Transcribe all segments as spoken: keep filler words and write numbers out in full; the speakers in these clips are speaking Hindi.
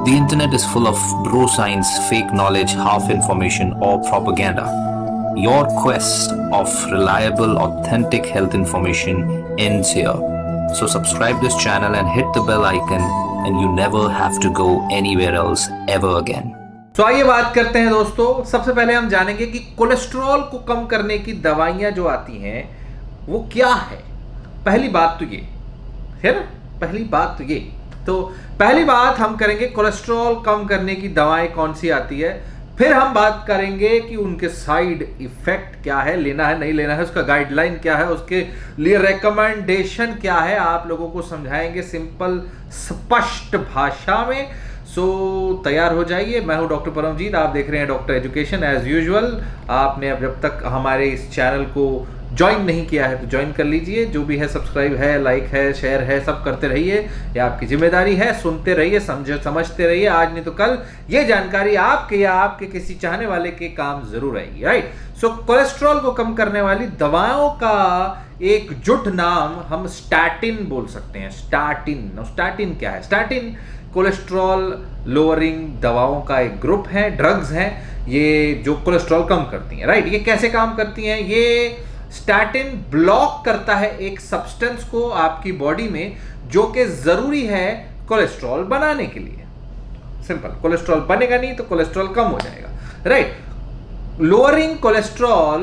The internet is full of bro science, fake knowledge, half information, or propaganda. Your quest of reliable, authentic health information ends here. So subscribe this channel and hit the bell icon, and you never have to go anywhere else ever again. तो आइए बात करते हैं दोस्तों। सबसे पहले हम जानेंगे कि कोलेस्ट्रॉल को कम करने की दवाइयां जो आती हैं वो क्या है। पहली बात तो ये है ना, पहली बात तो ये तो पहली बात हम करेंगे कोलेस्ट्रॉल कम करने की दवाएं कौन सी आती है। फिर हम बात करेंगे कि उनके साइड इफेक्ट क्या है, लेना है नहीं लेना है, उसका गाइडलाइन क्या है, उसके लिए रिकमेंडेशन क्या है, आप लोगों को समझाएंगे सिंपल स्पष्ट भाषा में। सो so, तैयार हो जाइए। मैं हूं डॉक्टर परमजीत, आप देख रहे हैं डॉक्टर एजुकेशन। एज यूजुअल आपने अब जब तक हमारे इस चैनल को ज्वाइन नहीं किया है तो ज्वाइन कर लीजिए। जो भी है सब्सक्राइब है, लाइक है, शेयर है, सब करते रहिए। ये आपकी जिम्मेदारी है। सुनते रहिए, समझ समझते रहिए। आज नहीं तो कल ये जानकारी आपके या आपके किसी चाहने वाले के काम जरूर आएगी। राइट। सो कोलेस्ट्रॉल को कम करने वाली दवाओं का एक जुट नाम हम स्टैटिन बोल सकते हैं। स्टैटिन स्टैटिन क्या है? स्टैटिन कोलेस्ट्रॉल लोअरिंग दवाओं का एक ग्रुप है, ड्रग्स हैं ये जो कोलेस्ट्रॉल कम करती हैं। राइट। ये कैसे काम करती हैं? ये स्टैटिन ब्लॉक करता है एक सब्सटेंस को आपकी बॉडी में जो कि जरूरी है कोलेस्ट्रॉल बनाने के लिए। सिंपल, कोलेस्ट्रॉल बनेगा नहीं तो कोलेस्ट्रॉल कम हो जाएगा। राइट। लोअरिंग कोलेस्ट्रॉल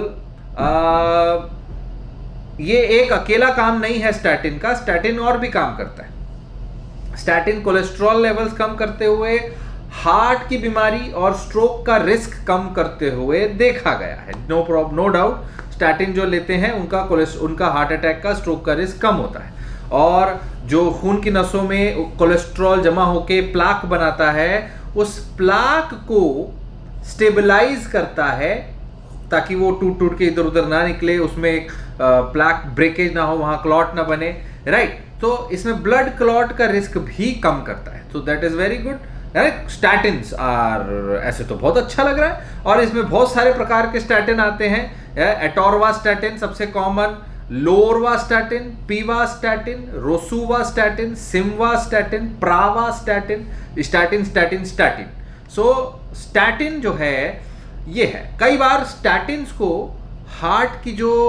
ये एक अकेला काम नहीं है स्टैटिन का, स्टैटिन और भी काम करता है। स्टैटिन कोलेस्ट्रॉल लेवल्स कम करते हुए हार्ट की बीमारी और स्ट्रोक का रिस्क कम करते हुए देखा गया है। No problem, no doubt. Statin जो लेते हैं उनका उनका हार्ट अटैक का, स्ट्रोक का रिस्क कम होता है। और जो खून की नसों में कोलेस्ट्रॉल जमा होके प्लाक बनाता है, उस प्लाक को स्टेबलाइज करता है ताकि वो टूट टूट के इधर उधर ना निकले, उसमें एक प्लाक ब्रेकेज ना हो, वहां क्लॉट ना बने। राइट। तो इसमें ब्लड क्लॉट का रिस्क भी कम करता है। तो that is very good. Statins are, ऐसे तो बहुत अच्छा लग रहा है। और इसमें बहुत सारे प्रकार के स्टैटिन आते हैं। एटोरवास्टैटिन सबसे common, lovastatin, pitavastatin, rosuvastatin, simvastatin, pravastatin, statin statin statin. So statin जो है ये है। कई बार स्टैटिन्स को हार्ट की जो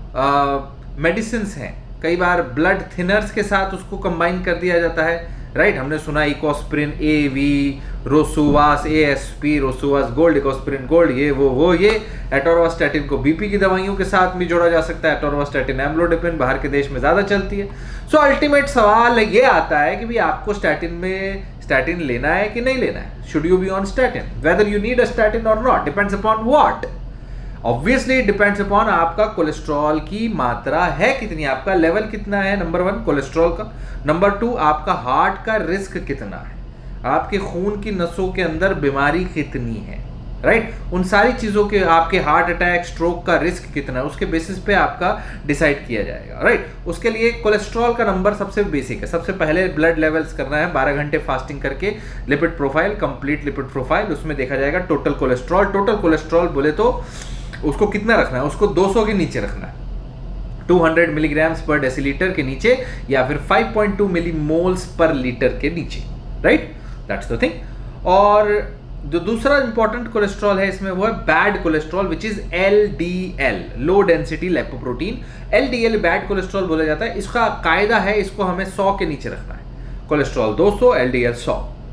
मेडिसिन हैं, कई बार ब्लड थिनर्स के साथ उसको कंबाइन कर दिया जाता है। राइट। हमने सुना Ecosprin A V, Rosuvas A S P, Rosuvas gold, Ecosprin gold, ये वो वो ये एटोरवास्टैटिन को बीपी की दवाइयों के साथ भी जोड़ा जा सकता है। एटोरवास्टैटिन एम्लोडिपिन बाहर के देश में ज्यादा चलती है। सो अल्टीमेट सवाल ये आता है कि भाई आपको स्टैटिन में स्टैटिन लेना है कि नहीं लेना है। Should you be on statin? Whether you need a statin or not depends upon what. Obviously depends upon आपका कोलेस्ट्रॉल की मात्रा है कितनी, आपका लेवल कितना है, नंबर वन कोलेस्ट्रॉल का। नंबर टू आपका हार्ट का रिस्क कितना है, आपके खून की नसों के अंदर बीमारी कितनी है। राइट। उन सारी चीजों के, आपके हार्ट अटैक, स्ट्रोक का रिस्क कितना है, उसके बेसिस पे आपका डिसाइड किया जाएगा। राइट। उसके लिए कोलेस्ट्रॉल का नंबर सबसे बेसिक है। सबसे पहले ब्लड लेवल्स करना है, बारह घंटे फास्टिंग करके lipid profile, complete lipid profile, उसमें देखा जाएगा टोटल कोलेस्ट्रॉल। टोटल कोलेस्ट्रॉल बोले तो उसको कितना रखना है, उसको दो सौ के नीचे रखना है, दो सौ मिलीग्राम्स पर डेसीलीटर के नीचे, या फिर पाँच पॉइंट दो मिलीमोल्स पर लीटर के नीचे। राइट। That's the thing. और जो दूसरा इंपॉर्टेंट कोलेस्ट्रॉल है इसमें वो है bad cholesterol, which is L D L, low density lipoprotein. L D L bad cholesterol बोला जाता है। इसका कायदा है, इसको हमें सौ के नीचे रखना है। कोलेस्ट्रॉल दो सौ, एल डी एल सौ,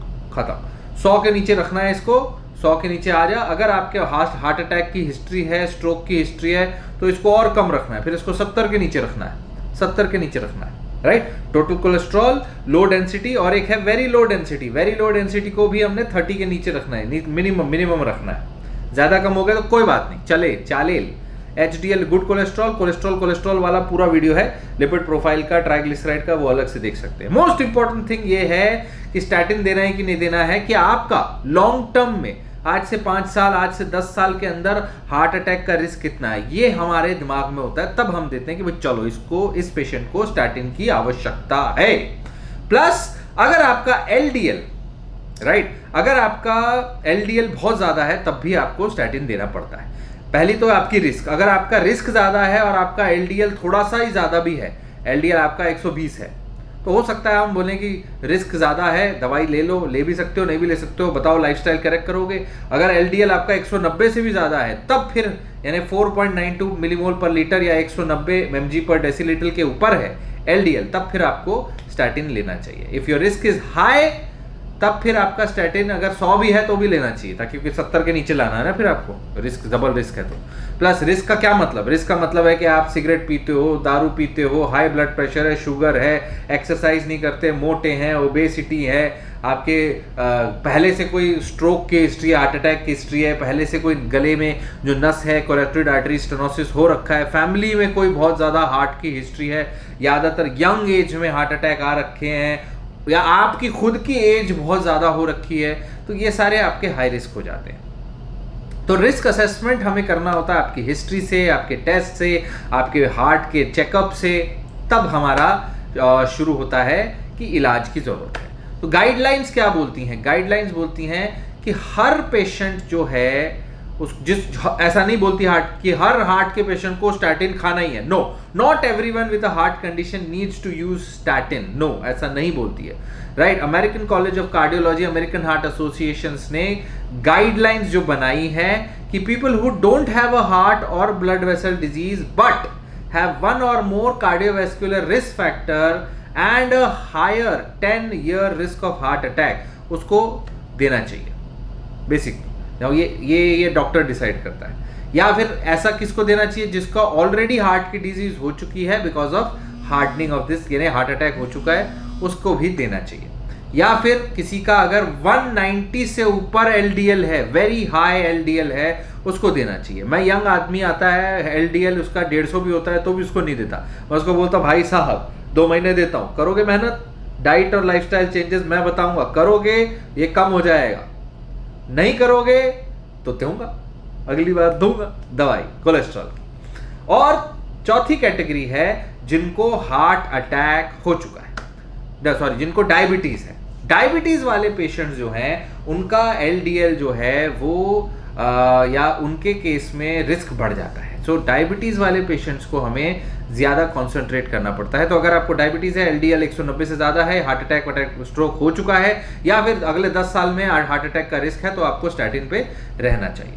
खत्म। सौ के नीचे रखना है इसको। सौ के नीचे आ जा। अगर आपके हार्ट हार्ट अटैक की हिस्ट्री है, स्ट्रोक की हिस्ट्री है, तो इसको और कम रखना है। फिर इसको सत्तर के नीचे रखना है, सत्तर के नीचे रखना है। Right. Total cholesterol, low density, और एक है very low density. Very low density को भी हमने तीस के नीचे रखना है, मिनिमम मिनिमम रखना है। ज्यादा कम हो गया तो कोई बात नहीं, चले चालेल। H D L good cholesterol, cholesterol cholesterol वाला पूरा वीडियो है लिपिड प्रोफाइल का, ट्राइग्लिसराइड का, वो अलग से देख सकते हैं। मोस्ट इंपॉर्टेंट थिंग ये है कि स्टैटिन देना है कि नहीं देना है, कि आपका लॉन्ग टर्म में आज से पांच साल, आज से दस साल के अंदर हार्ट अटैक का रिस्क कितना है, ये हमारे दिमाग में होता है। तब हम देते हैं कि भाई चलो इसको, इस पेशेंट को स्टैटिन की आवश्यकता है। प्लस अगर आपका एल डी एल, राइट, अगर आपका एल डी एल बहुत ज्यादा है तब भी आपको स्टैटिन देना पड़ता है। पहली तो आपकी रिस्क, अगर आपका रिस्क ज्यादा है और आपका एल डी एल थोड़ा सा ही ज्यादा भी है, एल डी एल आपका एक सौ बीस है, तो हो सकता है हम बोलें कि रिस्क ज़्यादा है, दवाई ले लो, ले भी सकते हो नहीं भी ले सकते हो, बताओ लाइफस्टाइल करेक्ट करोगे। अगर एलडीएल आपका एक सौ नब्बे से भी ज़्यादा है तब फिर यानी चार पॉइंट नौ दो मिलीमोल पर लीटर या एक सौ नब्बे एमजी पर डेसीलीटर के ऊपर है एलडीएल, तब फिर आपको स्टैटिन लेना चाहिए। If your risk is high तब फिर आपका स्टैटिन अगर सौ भी है तो भी लेना चाहिए, ताकि क्योंकि सत्तर के नीचे लाना है ना फिर आपको, रिस्क डबल रिस्क है तो। प्लस रिस्क का क्या मतलब, रिस्क का मतलब है कि आप सिगरेट पीते हो, दारू पीते हो, हाई ब्लड प्रेशर है, शुगर है, एक्सरसाइज नहीं करते, मोटे हैं, ओबेसिटी है, आपके आ, पहले से कोई स्ट्रोक की हिस्ट्री है, हार्ट अटैक की हिस्ट्री है, पहले से कोई गले में जो नस है कैरोटिड आर्टरी स्टेनोसिस हो रखा है, फैमिली में कोई बहुत ज़्यादा हार्ट की हिस्ट्री है, ज़्यादातर यंग एज में हार्ट अटैक आ रखे हैं, या आपकी खुद की एज बहुत ज़्यादा हो रखी है, तो ये सारे आपके हाई रिस्क हो जाते हैं। तो रिस्क असेसमेंट हमें करना होता है आपकी हिस्ट्री से, आपके टेस्ट से, आपके हार्ट के चेकअप से, तब हमारा शुरू होता है कि इलाज की ज़रूरत है। तो गाइडलाइंस क्या बोलती हैं, गाइडलाइंस बोलती हैं कि हर पेशेंट जो है उस जिस ऐसा नहीं बोलती हार्ट कि हर हार्ट के पेशेंट को स्टैटिन खाना ही है, no, not everyone with a heart condition needs to use statin, no, ऐसा नहीं बोलती है, right. American college of cardiology, American heart associations ने गाइडलाइंस जो बनाई है कि people who don't have a heart or blood vessel disease but have one or more cardiovascular risk factor and a higher ten year risk of heart attack, उसको देना चाहिए बेसिकली। ये ये ये डॉक्टर डिसाइड करता है। या फिर ऐसा किसको देना चाहिए जिसका ऑलरेडी हार्ट की डिजीज हो चुकी है because of hardening of this, यानी हार्ट अटैक हो चुका है, उसको भी देना चाहिए। या फिर किसी का अगर एक सौ नब्बे से ऊपर एलडीएल है, वेरी हाई एलडीएल है, उसको देना चाहिए। मैं यंग आदमी आता है, एलडीएल उसका डेढ़ सौ भी होता है तो भी उसको नहीं देता, मैं उसको बोलता भाई साहब दो महीने देता हूँ, करोगे मेहनत, डाइट और लाइफस्टाइल चेंजेस मैं बताऊंगा, करोगे ये कम हो जाएगा, नहीं करोगे तो दूंगा, अगली बार दूंगा दवाई कोलेस्ट्रॉल की। और चौथी कैटेगरी है जिनको हार्ट अटैक हो चुका है, सॉरी जिनको डायबिटीज है। डायबिटीज वाले पेशेंट्स जो हैं उनका एलडीएल जो है वो आ, या उनके केस में रिस्क बढ़ जाता है। सो so, डायबिटीज वाले पेशेंट्स को हमें ज्यादा कॉन्सेंट्रेट करना पड़ता है। तो अगर आपको डायबिटीज है, एलडीएल एक सौ नब्बे से ज्यादा है, हार्ट अटैक अटैक स्ट्रोक हो चुका है, या फिर अगले दस साल में हार्ट अटैक का रिस्क है, तो आपको स्टैटिन पे रहना चाहिए।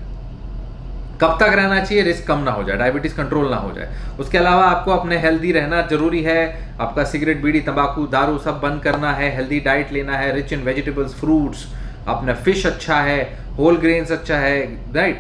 कब तक रहना चाहिए, रिस्क कम ना हो जाए, डायबिटीज कंट्रोल ना हो जाए। उसके अलावा आपको अपने हेल्दी रहना जरूरी है, आपका सिगरेट, बीड़ी, तंबाकू, दारू सब बंद करना है, हेल्दी डाइट लेना है, रिच इन वेजिटेबल्स, फ्रूट्स, अपना फिश अच्छा है, होल ग्रेन्स अच्छा है, राइट,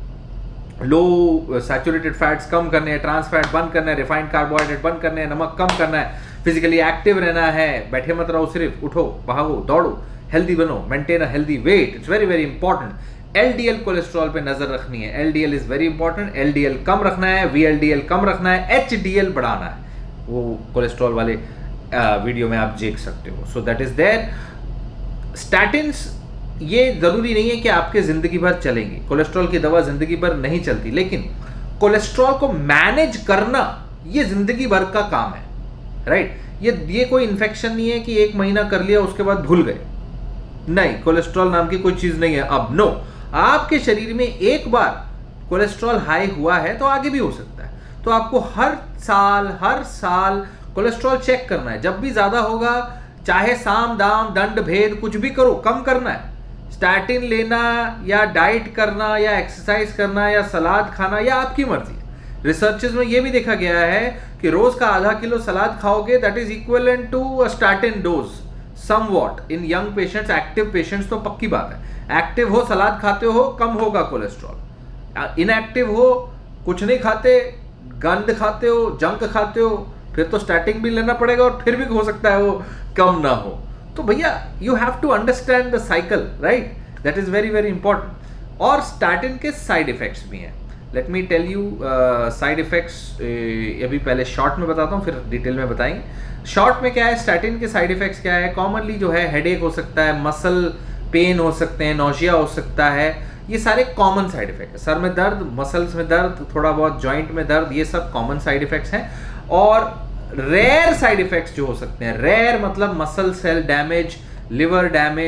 लो सैचुरेटेड फैट्स कम करने हैं, ट्रांस फैट बंद करना है, रिफाइंड कार्बोहाइड्रेट बंद करने हैं, नमक कम करना है, फिजिकली एक्टिव रहना है, बैठे मत रहो सिर्फ, उठो, भागो, दौड़ो, हेल्दी बनो, maintain a healthy weight, it's very very important. LDL cholesterol पे नजर रखनी है, LDL is very important, LDL कम रखना है, वीएलडीएल कम रखना है, एचडीएल बढ़ाना है, वो कोलेस्ट्रॉल वाले वीडियो में आप देख सकते हो। So that is there. Statins ये जरूरी नहीं है कि आपके जिंदगी भर चलेंगी, कोलेस्ट्रॉल की दवा जिंदगी भर नहीं चलती, लेकिन कोलेस्ट्रॉल को मैनेज करना ये जिंदगी भर का काम है, राइट। ये ये कोई इन्फेक्शन नहीं है कि एक महीना कर लिया उसके बाद भूल गए, नहीं, कोलेस्ट्रॉल नाम की कोई चीज नहीं है अब, नो। आपके शरीर में एक बार कोलेस्ट्रॉल हाई हुआ है तो आगे भी हो सकता है, तो आपको हर साल हर साल कोलेस्ट्रॉल चेक करना है। जब भी ज्यादा होगा, चाहे साम दाम दंड भेद कुछ भी करो, कम करना है। स्टैटिन लेना या डाइट करना या एक्सरसाइज करना या सलाद खाना या आपकी मर्जी। रिसर्चेस में यह भी देखा गया है कि रोज का आधा किलो सलाद खाओगे that is equivalent to a statin dose somewhat in young patients. Active patients तो पक्की बात है, एक्टिव हो, सलाद खाते हो, कम होगा कोलेस्ट्रॉल। इनएक्टिव हो, कुछ नहीं खाते, गंद खाते हो, जंक खाते हो, फिर तो स्टैटिन भी लेना पड़ेगा और फिर भी हो सकता है वो कम ना हो। तो भैया you have to understand the cycle, right, that is very very important. और स्टैटिन के साइड इफेक्ट्स भी हैं। Let me tell you side effects, अभी पहले शॉर्ट में बताता हूँ फिर डिटेल में बताएंगे। शॉर्ट में क्या है, स्टैटिन के साइड इफेक्ट्स क्या है। कॉमनली जो है हेडेक हो सकता है, मसल पेन हो सकते हैं, नोशिया हो सकता है, ये सारे कॉमन साइड इफेक्ट है। सर में दर्द, मसल्स में दर्द, थोड़ा बहुत जॉइंट में दर्द, ये सब कॉमन साइड इफेक्ट्स हैं। और रेयर साइड इफेक्ट्स जो हो सकते हैं, रेयर मतलब muscle cell damage, liver damage,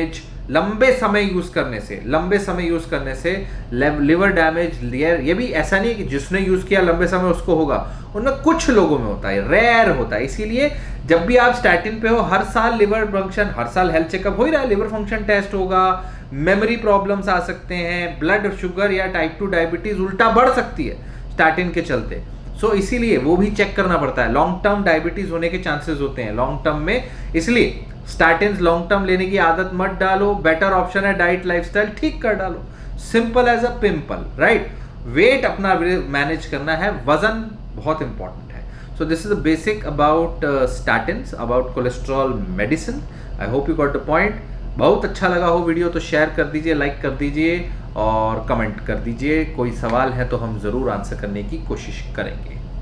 लंबे समय यूज करने से लंबे समय यूज करने से लिवर डैमेज, ये भी ऐसा नहीं कि जिसने यूज किया लंबे समय उसको होगा, उनमें कुछ लोगों में होता है, रेयर होता है। इसीलिए जब भी आप स्टैटिन पे हो, हर साल लिवर फंक्शन, हर साल हेल्थ चेकअप हो ही रहा है, लिवर फंक्शन टेस्ट होगा, मेमोरी प्रॉब्लम्स आ सकते हैं, ब्लड शुगर या टाइप टू डायबिटीज उल्टा बढ़ सकती है स्टैटिन के चलते। सो so, इसीलिए वो भी चेक करना पड़ता है। लॉन्ग टर्म डायबिटीज होने के चांसेस होते हैं लॉन्ग टर्म में, इसलिए स्टैटिन्स लॉन्ग टर्म लेने की आदत मत डालो। बेटर ऑप्शन है डाइट लाइफस्टाइल ठीक कर डालो, simple as a pimple, right. Weight अपना मैनेज करना है, वजन बहुत इंपॉर्टेंट है। So this is the basic about statins, about cholesterol medicine. I hope you got the point. बहुत अच्छा लगा हो वीडियो तो शेयर कर दीजिए, लाइक कर दीजिए और कमेंट कर दीजिए। कोई सवाल है तो हम ज़रूर आंसर करने की कोशिश करेंगे।